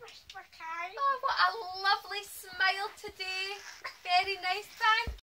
Oh, what a lovely smile today. Very nice, thank